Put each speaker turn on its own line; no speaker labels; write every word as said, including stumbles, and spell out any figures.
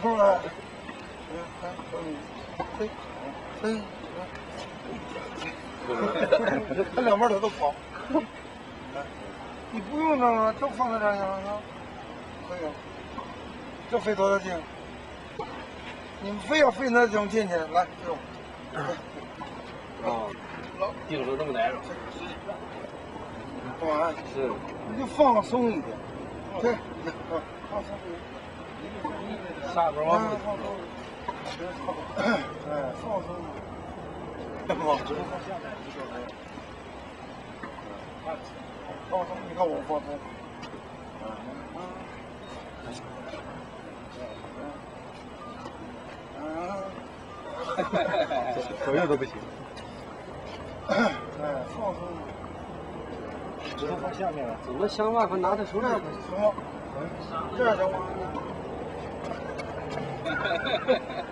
头了。嘿，嘿，他两边他都跑。你不用那个，就放在这儿行了，可以。这费多大劲？你们非要费那种劲劲，来，这种。
哦，顶着这么难受。
干嘛？
是。
你就放松一点。对，放松一点。
下边往后。
哎，放松。往直放下面，放松，你看我放松。
左右都不行。
哎，放松。
指头放下面了。怎么想办法拿在手里？
行吗？这样行吗？